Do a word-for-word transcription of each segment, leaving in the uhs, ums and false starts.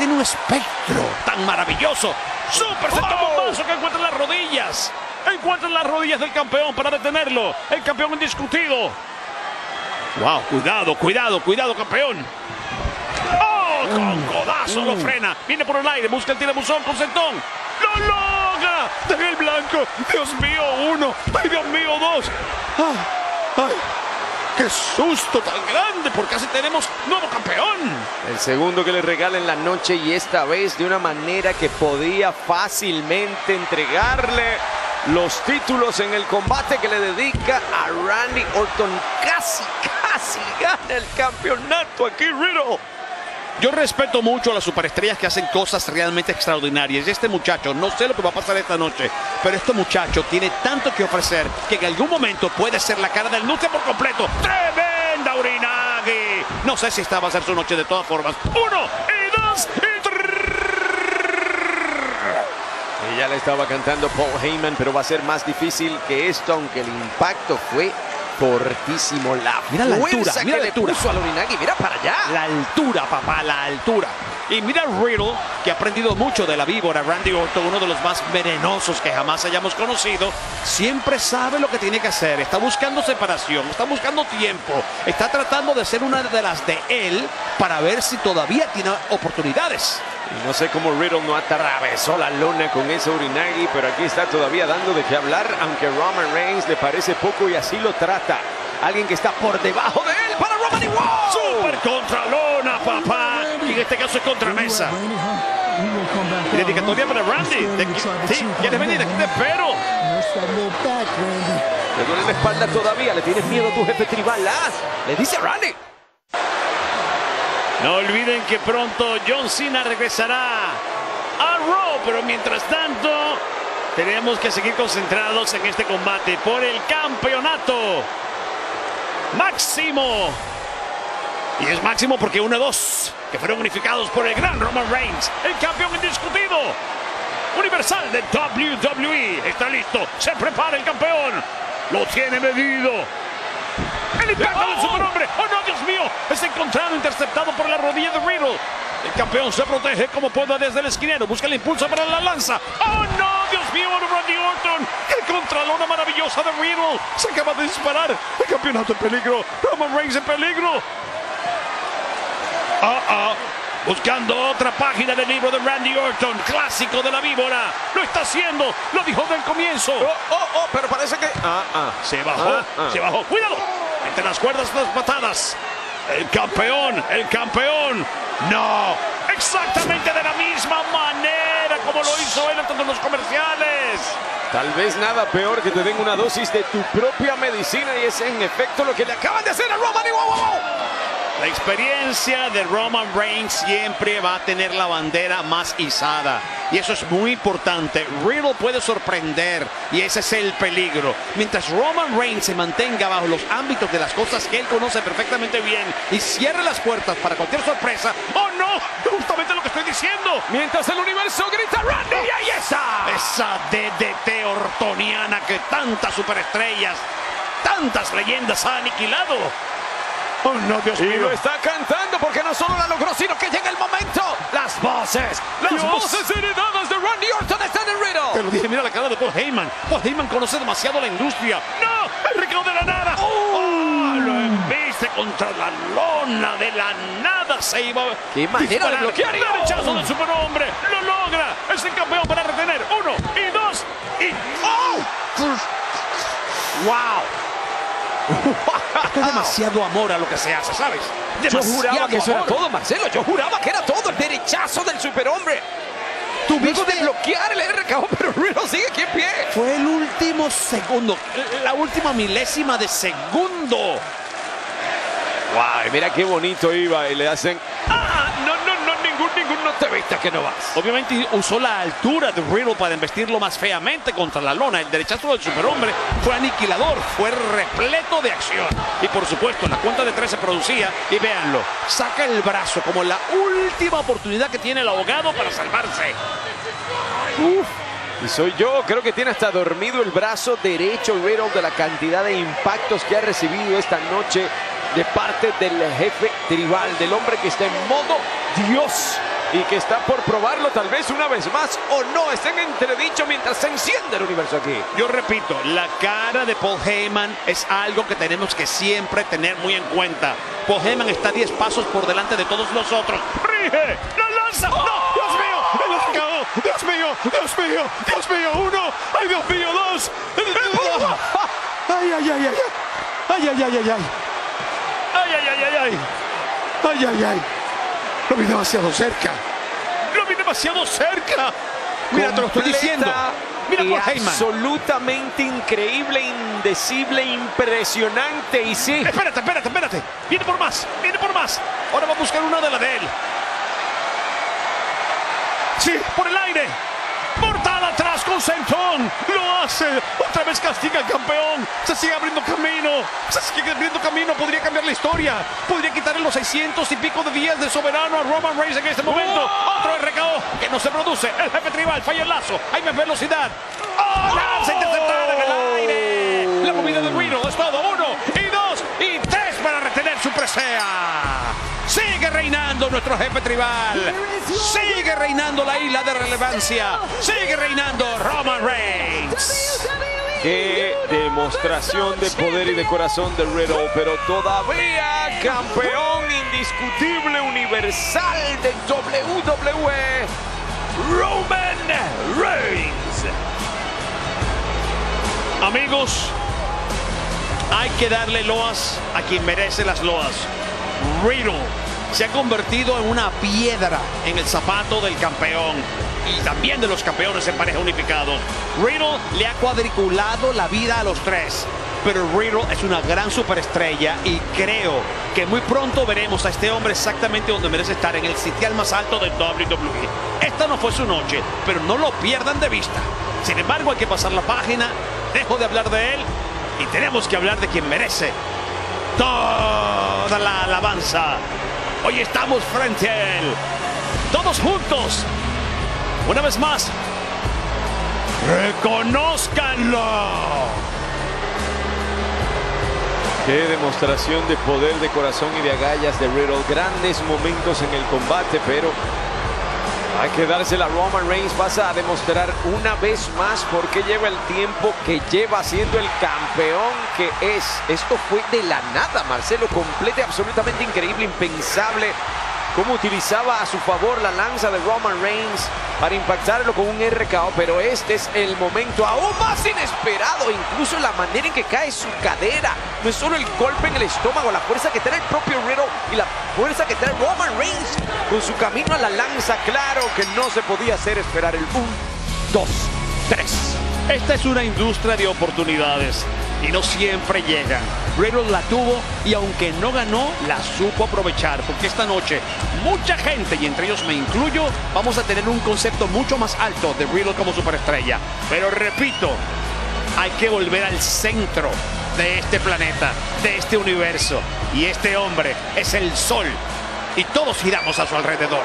tiene un espectro tan maravilloso. Super centro bombazo que encuentra en las rodillas. Encuentra en las rodillas del campeón para detenerlo. El campeón indiscutido. Wow, cuidado, cuidado, cuidado, campeón. ¡Oh! Con codazo lo frena. Viene por el aire, busca el tirabuzón con sentón. ¡Lo logra! ¡Deja el blanco! ¡Dios mío, uno! ¡Ay, Dios mío, dos! ¡Ay! ¡Ay! ¡Qué susto tan grande! Porque casi tenemos nuevo campeón. El segundo que le regala en la noche, y esta vez de una manera que podía fácilmente entregarle los títulos en el combate que le dedica a Randy Orton. Casi, casi gana el campeonato aquí, Riddle. Yo respeto mucho a las superestrellas que hacen cosas realmente extraordinarias. Y este muchacho, no sé lo que va a pasar esta noche, pero este muchacho tiene tanto que ofrecer que en algún momento puede ser la cara del Nuke por completo. ¡Tremenda Urinagi! No sé si esta va a ser su noche de todas formas. Uno, y dos, y tres. Y ya le estaba cantando Paul Heyman, pero va a ser más difícil que esto, aunque el impacto fue fortísimo. La mira la altura, mira que la altura. Le puso a Urinagi, mira para allá. La altura, papá, la altura. Y mira Riddle, que ha aprendido mucho de la víbora Randy Orton, uno de los más venenosos que jamás hayamos conocido. Siempre sabe lo que tiene que hacer. Está buscando separación, está buscando tiempo. Está tratando de ser una de las de él para ver si todavía tiene oportunidades. Y no sé cómo Riddle no atravesó la lona con ese Urinagi, pero aquí está todavía dando de qué hablar, aunque Roman Reigns le parece poco y así lo trata. Alguien que está por debajo de él para Roman y wow. Super contra lona, papá. Y en este caso es contra mesa. Y dedicatoria para Randy. De, sí, ¿quieres venir? Aquí te espero. Le duele la espalda todavía. Le tienes miedo a tu jefe tribal. ¿Ah? Le dice a Randy. No olviden que pronto John Cena regresará a Raw, pero mientras tanto tenemos que seguir concentrados en este combate por el campeonato máximo. Y es máximo porque uno dos que fueron unificados por el gran Roman Reigns, el campeón indiscutido universal de W W E. Está listo, se prepara el campeón, lo tiene medido. El impacto oh. del superhombre. ¡Oh, no, Dios mío! Es encontrado, interceptado por la rodilla de Riddle. El campeón se protege como puede desde el esquinero. Busca el impulso para la lanza. ¡Oh, no! ¡Dios mío! Randy Orton. ¡Qué contralona maravillosa de Riddle! Se acaba de disparar. El campeonato en peligro. Roman Reigns en peligro. ¡Ah, ah! Buscando otra página del libro de Randy Orton, clásico de la víbora. Lo está haciendo. Lo dijo del comienzo. Oh, oh, oh, pero parece que... Ah, ah. Se bajó, ah, ah. se bajó. ¡Cuidado! Entre las cuerdas las patadas. El campeón, el campeón. No, exactamente de la misma manera como lo hizo él en los comerciales. Tal vez nada peor que te den una dosis de tu propia medicina, y es en efecto lo que le acaban de hacer a Roman. Y wow, wow, wow. La experiencia de Roman Reigns siempre va a tener la bandera más izada. Y eso es muy importante. Riddle puede sorprender y ese es el peligro. Mientras Roman Reigns se mantenga bajo los ámbitos de las cosas que él conoce perfectamente bien y cierre las puertas para cualquier sorpresa. ¡Oh, no! Justamente lo que estoy diciendo. Mientras el universo grita Randy, y ahí está. Esa D D T ortoniana que tantas superestrellas, tantas leyendas ha aniquilado. ¡Oh, no, Dios mío! Y lo está cantando porque no solo la logró, sino que llega el momento. Las voces, las Dios. voces heredadas de Randy Orton están en Riddle. Te lo dije, mira la cara de Paul Heyman. Paul Heyman conoce demasiado la industria. ¡No! ¡El recado de la nada! ¡Oh! oh lo embiste contra la lona de la nada. Se iba a ¡Qué manera de bloquear! ¡El derechazo del superhombre! ¡Lo logra! ¡Es el campeón para retener! ¡Uno! ¡Y dos! ¡Y... ¡Oh! ¡Wow! Esto es demasiado amor a lo que se hace, ¿sabes? Demasiado Yo juraba que eso amor. era todo, Marcelo. Yo juraba que era todo el derechazo del superhombre. Tuvimos de bloquear el R K O, pero Riddle sigue aquí en pie. Fue el último segundo, la última milésima de segundo. Wow, mira qué bonito iba y le hacen... ¡Ah! No, no, no, ningún, ningún, no te viste que no vas. Obviamente usó la altura de Riddle para embestirlo más feamente contra la lona. El derechazo del superhombre fue aniquilador, fue repleto de acción. Y por supuesto, la cuenta de tres se producía. Y véanlo, saca el brazo como la última oportunidad que tiene el abogado para salvarse. Uf. Y soy yo, creo que tiene hasta dormido el brazo derecho Riddle de la cantidad de impactos que ha recibido esta noche de parte del jefe tribal, del hombre que está en modo Dios. y que está por probarlo tal vez una vez más o no. Está en entredicho mientras se enciende el universo aquí. Yo repito, la cara de Paul Heyman es algo que tenemos que siempre tener muy en cuenta. Paul Heyman está diez pasos por delante de todos nosotros. ¡Rige! ¡La lanza! ¡No! ¡Dios mío! ¡El marcador! ¡Dios mío! ¡Dios mío! ¡Dios mío! ¡Uno! ¡Ay, Dios mío! ¡Dos! ¡Ay, ay, ay, ay! ¡Ay, ay, ay, ay, ay! ¡Ay, ay, ay, ay, ay! ¡Ay, ay, ay! Lo vi demasiado cerca. Lo vi demasiado cerca. Mira, te lo estoy diciendo. Mira y por Heyman. Absolutamente increíble, indecible, impresionante. Y sí. Espérate, espérate, espérate. Viene por más, viene por más. Ahora va a buscar una de la de él. Sí, por el aire. Mortal atrás con Senton. Lo hace. Otra vez castiga al campeón. Se sigue abriendo camino. Se sigue abriendo camino. Podría cambiar la historia. Podría quitarle los seiscientos y pico de días de soberano a Roman Reigns en este momento. ¡Oh! Otro R K O que no se produce. El jefe tribal falla el lazo. Hay más velocidad. ¡Oh! ¡Lanza interceptada en el aire! La movida de Riddle es todo. Uno y dos y tres para retener su presea. Sigue reinando nuestro jefe tribal. Sigue reinando la isla de relevancia. Sigue reinando Roman Reigns. Qué demostración de poder y de corazón de Riddle, pero todavía campeón indiscutible universal de W W E, Roman Reigns. Amigos, hay que darle loas a quien merece las loas. Riddle se ha convertido en una piedra en el zapato del campeón y también de los campeones en pareja unificados. Riddle le ha cuadriculado la vida a los tres, pero Riddle es una gran superestrella y creo que muy pronto veremos a este hombre exactamente donde merece estar, en el sitial más alto de W W E. Esta no fue su noche, pero no lo pierdan de vista. Sin embargo, hay que pasar la página, dejo de hablar de él y tenemos que hablar de quien merece toda la alabanza. Hoy estamos frente a él, todos juntos. Una vez más, reconózcanlo. Qué demostración de poder, de corazón y de agallas de Riddle. Grandes momentos en el combate, pero hay que dársela a Roman Reigns. Pasa a demostrar una vez más por qué lleva el tiempo que lleva siendo el campeón que es. Esto fue de la nada, Marcelo. Completa, absolutamente increíble, impensable. Cómo utilizaba a su favor la lanza de Roman Reigns para impactarlo con un R K O, pero este es el momento aún más inesperado. Incluso la manera en que cae su cadera. No es solo el golpe en el estómago, la fuerza que trae el propio Riddle y la fuerza que trae Roman Reigns con su camino a la lanza. Claro que no se podía hacer esperar el uno, dos, tres. Esta es una industria de oportunidades y no siempre llegan. Riddle la tuvo y aunque no ganó, la supo aprovechar, porque esta noche mucha gente, y entre ellos me incluyo, vamos a tener un concepto mucho más alto de Riddle como superestrella. Pero repito, hay que volver al centro de este planeta, de este universo, y este hombre es el sol y todos giramos a su alrededor.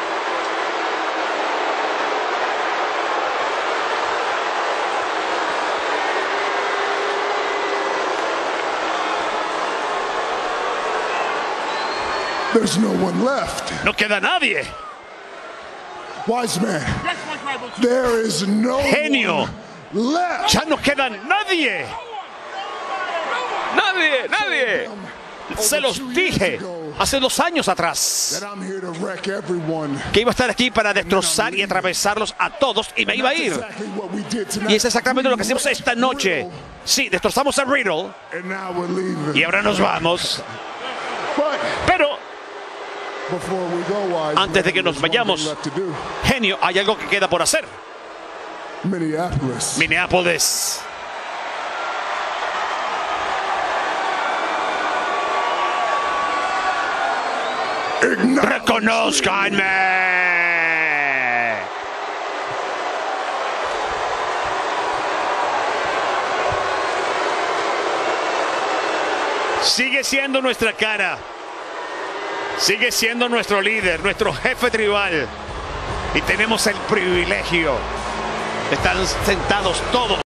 There's no one left. No queda nadie. Wise man, there is no Genio. one left. Ya no queda nadie. Nadie, nadie. Se los dije hace dos años atrás That I'm here to wreck everyone. que iba a estar aquí para destrozar y atravesarlos a todos y me iba a ir. Exactly what we did tonight. Y es exactamente lo que hacemos esta noche. Sí, destrozamos a Riddle And now we're leaving. y ahora nos vamos. But Pero before we go, Wise antes de man, que nos there's one thing vayamos, left to do. genio, hay algo que queda por hacer. Minneapolis. Minneapolis. ¡Reconózcanme! Sigue siendo nuestra cara. Sigue siendo nuestro líder, nuestro jefe tribal. Y tenemos el privilegio de estar sentados todos